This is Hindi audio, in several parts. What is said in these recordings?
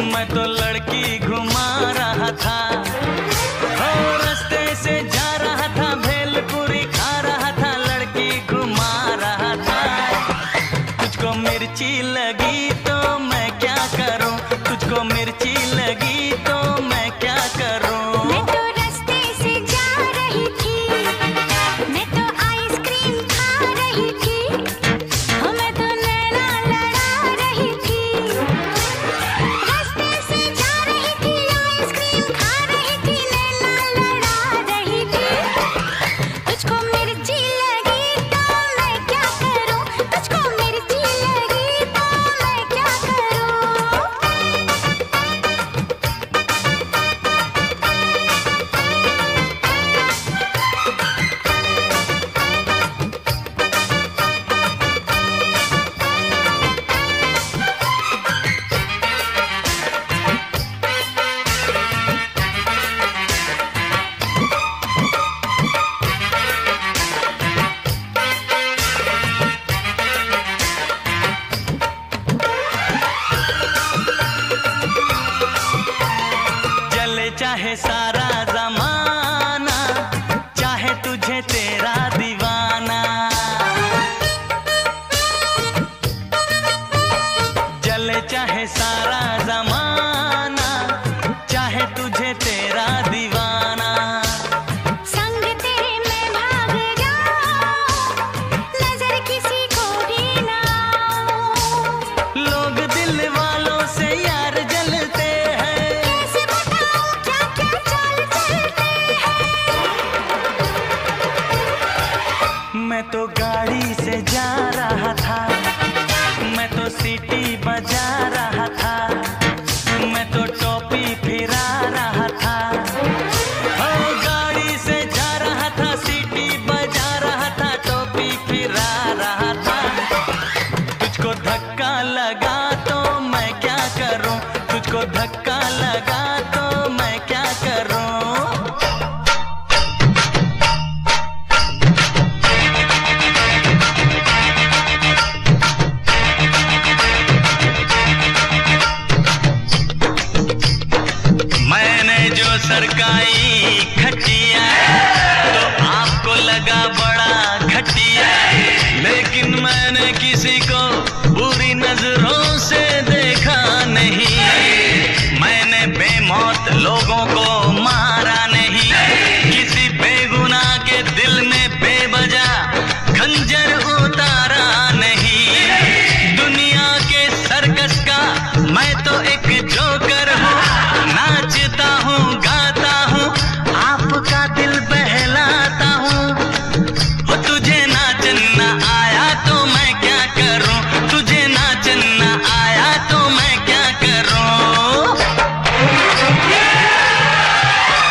मैं तो लड़की घुमा रहा था, हो रास्ते से जा रहा था, भेलपुरी खा रहा था, लड़की घुमा रहा था। तुझको मिर्ची लगी तो मैं क्या करूं, तुझको मिर्ची लगी तो मैं क्या करूं। मैं तो रास्ते से जा रही थी, मैं तो आइसक्रीम खा रही थी, हो मैं तो नैना लड़ा रही थी। रास्ते से जा रही थी, आइसक्रीम खा रही थी, नैना लड़ा रही थी। तुझको मिर्ची लगी तो मैं क्या करूं, तुझको मिर्ची लगी तो मैं क्या करूं। चले चाहे सारा जमाना, चाहे तुझे तेरा दीवाना, चले चाहे सारा जमाना, चाहे तुझे तेरा दीवाना। संग तेरे मैं भाग जाऊं, नजर किसी को भी ना आऊं। लोग दिल वालों से यार जलते हैं, कैसे बताऊं क्या क्या चाल चलते हैं। मैं तो गाड़ी से जा रहा था, मैं तो सीटी बजा रहा था, मैं तो टोपी फिरा रहा था, हो गाड़ी से जा रहा था, सीटी बजा रहा था, टोपी फिरा रहा था। तुझको धक्का लगा तो मैं क्या करूं, तुझको धक्का लगा तो मैं क्या करूं। मैंने जो सरकाई खटिया तो आपको लगा बड़ा घटिया, लेकिन मैंने किसी को बुरी नजरों से देखा नहीं। मैंने बेमौत लोगों को मारा नहीं, किसी बेगुनाह के दिल में बेवजह खंजर उतारा नहीं। दुनिया के सर्कस का मैं तो एक जोकर हूँ, नाचता हूँ गाता हूँ, आपका दिल बहलाता हूँ। हो तुझे नाचना आया तो मैं क्या करूँ, तुझे नाचना आया तो मैं क्या करूँ।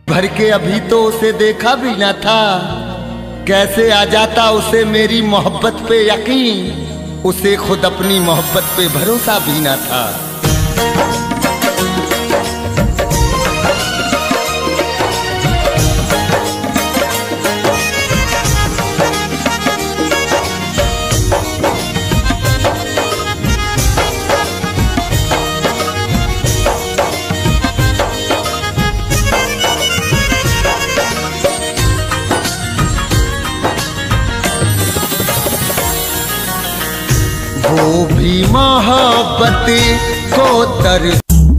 भर के अभी तो उसे देखा भी ना था, कैसे आ जाता उसे मेरी मोहब्बत पे यकीन, उसे खुद अपनी मोहब्बत पे भरोसा भी ना था। वो भी मोहब्बत को तर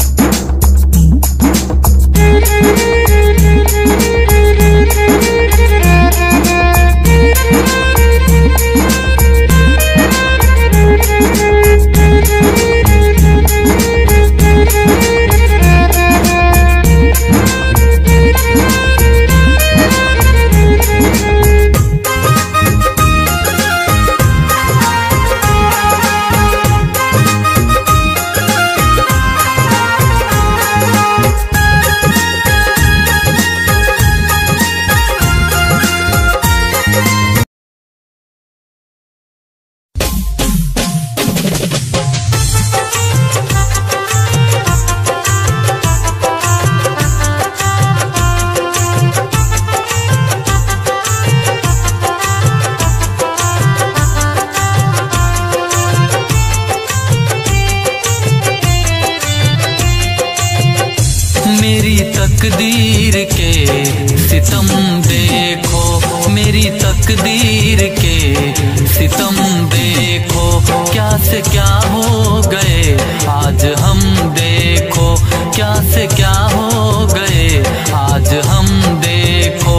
तकदीर के सितम देखो, मेरी तकदीर के सितम देखो, क्या से क्या हो गए आज हम देखो, क्या से क्या हो गए आज हम देखो।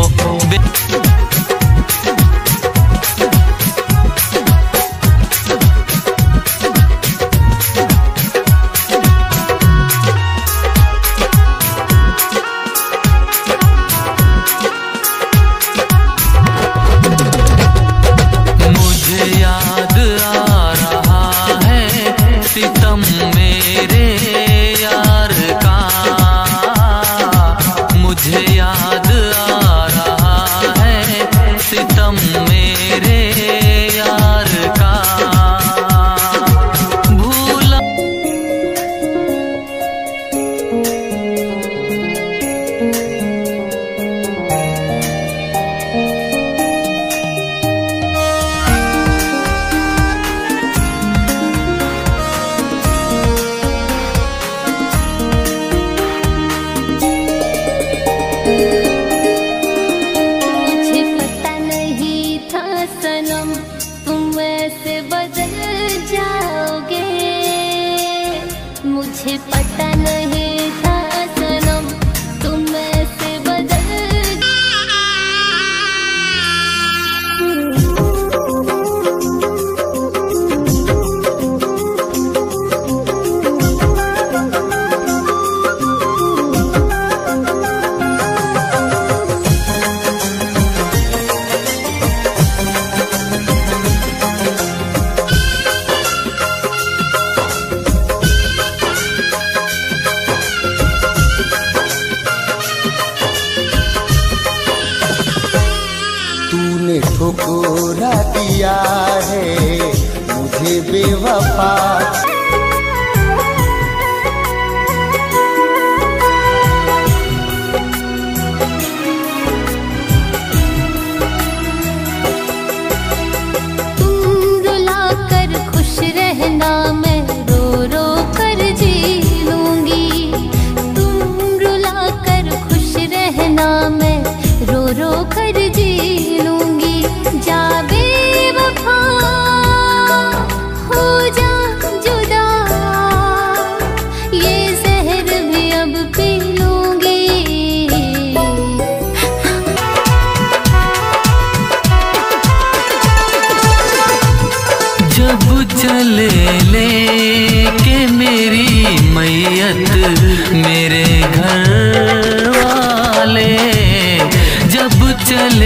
मुझे पता नहीं था सनम तुम ऐसे बदल ठुकरा दिया है मुझे बेवफा। तुम रुला कर खुश रहना मैं रो रो कर जी लूंगी, तुम रुला कर खुश रहना मैं रो रो कर जी जा बेवफा हो जा जुदा, ये जहर भी अब पी लूंगी। जब चले ले के मेरी मैयत मेरे घर वाले, जब चले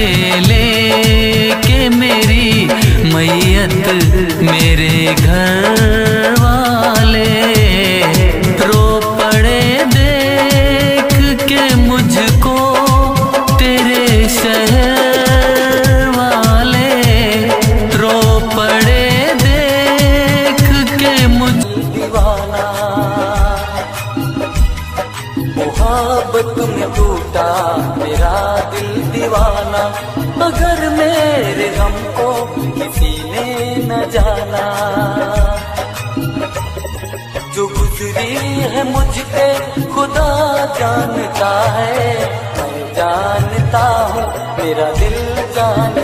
मेरा दिल दीवाना, मगर मेरे गम को किसी ने न जाना। जो गुजरी है मुझ पे खुदा जानता है, मैं जानता हूँ मेरा दिल जानता